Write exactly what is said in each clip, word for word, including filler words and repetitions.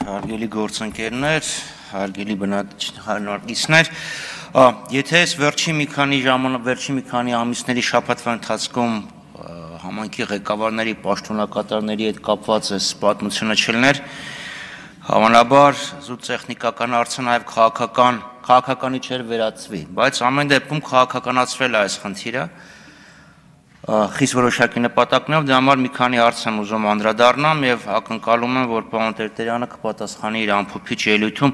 Հարգելի գործընկերներ, հարգելի բնակիչներ, եթե այս վերջին մի քանի ժամանակ, վերջին մի քանի ամիսների շաբաթվա ընթացքում համայնքի ղեկավարների, պաշտոնակատարների հետ կապված այս պատմությունը չլներ, հավանաբար զուտ տեխնիկական հարցը նաև քաղաքական, քաղաքականի չէր վերածվի, բայց ամեն դեպքում քաղաքականացվել է այս խնդիրը, խիստ որոշակի նպատակներով, դրա համար մի քանի հարց եմ ուզում անդրադառնամ եւ ակնկալում եմ, որ պարոն Տերտերյանը կպատասխանի իր ամփոփիչ ելույթում։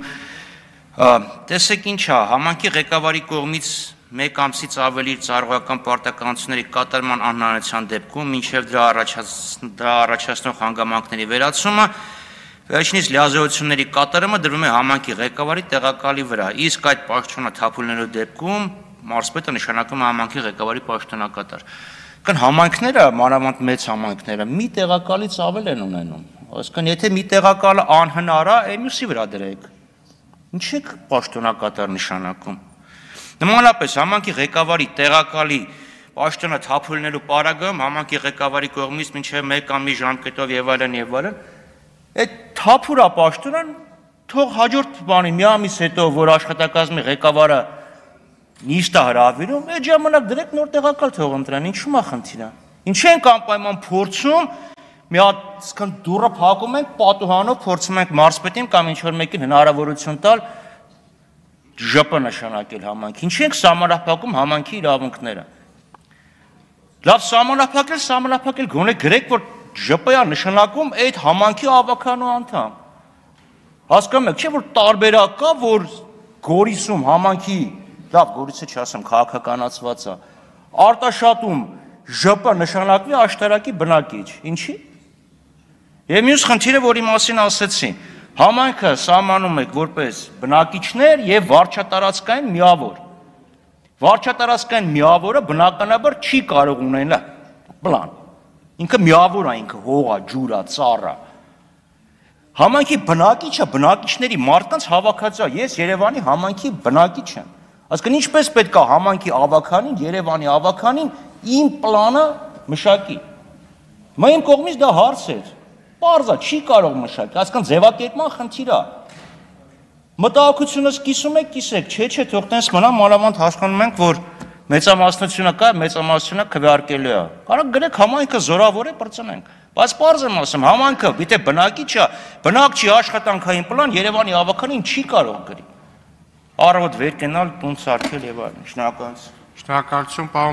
Տեսեք ինչ է, համայնքի ղեկավարի կողմից մեկ ամսից ավելի ծառայական պարտականությունների կատարման անհնարինության դեպքում, մինչև դրա դրա առաջացնող հանգամանքների վերացումը, վերջինիս լիազորությունների կատարումը դրվում է համայնքի ղեկավարի տեղակալի վրա, իսկ այդ պաշտոնը թափուլնելու դեպքում մարզպետը նշանակում է համայնքի ղեկավարի պաշտոնակատար։ Կան համայնքները, մանավանդ մեծ համայնքները, մի տեղակալից ավել են ունենում, այսինքն եթե մի տեղակալը անհնար է, այն մյուսի վրա դրեք, ինչ եք պաշտոնակատար նշանակում։ Նմանապես համայնքի ղեկավարի տեղակալի պաշտոնը թափուլնելու պարագայում համայնքի ղեկավարի կողմից մինչև մեկ ամի ժամկետով եւ այլն եւ այլն, այդ թափուրա պաշտոնը թող հաջորդ բանի մի ամիս հետո, որ աշխատակազմի ղեկավարը նիստը հրավիրում, այդ ժամանակ դրեք նոր տեղակալ թող ընտրեն, ինչու՞ է խնդիրը։ Ինչ ենք անպայման փորձում, մի հատ սկն դուռը փակում ենք, պատուհանով փորձում ենք մարզպետին կամ ինչ-որ մեկին հնարավորություն տալ ԺՊ նշանակել համայնքի։ Ինչ ենք սահմանափակում համայնքի իրավունքները։ Լավ սահմանափակել, սահմանափակել գոնե գրեք, որ ԺՊ-ը նշանակում այդ համայնքի ավականու անդամ։ Հասկանում եք, չէ՞ որ տարբերակ կա, որ Գորիսում համայնքի լավ, Գորիսը չասեմ, քաղաքականացված է, Արտաշատում ԺՊ նշանակվի աշտարակի բնակիչ, ինչի՞։ Եվ մյուս խնդիրը, որի մասին ասեցի, համայնքը սահմանում եք որպես բնակիչներ եւ վարչատարածքային միավոր։ Վարչատարածքային միավորը բնականաբար չի կարող ունենալ պլան։ Ինքը միավոր է, ինքը հող է, ջուր է, ծառ է։ Համայնքի բնակիչը բնակիչների մարդկանց հավաքածու է, ես Երևանի համայնքի բնակիչ եմ։ Այսինքն ինչպես պետք է համայնքի ավականին, Երևանի ավականին իմ պլանը մշակի։ Մա իմ կողմից դա հարց է։ Պարզ է, չի կարող մշակի, այսինքն ձևակերպման խնդիր է։ Մտահոգությունս կիսում եք, կիսեք, չէ, չէ, թող տենց մնա, մանավանդ հասկանում ենք, որ մեծամասնությունը կա, մեծամասնությունը քվեարկելու է։ Կարող գրեք համայնքը զորավոր է, բրծնենք։ Բայց պարզ եմ ասում, համայնքը գիտե բնակիչ է, բնակչի աշխատանքային պլան Երևանի ավականին չի կարող գրի։ Առավոտ վեր կենալ, տուն սարքել եւ այլն։ Շնորհակալություն։ Շնորհակալություն, պարոն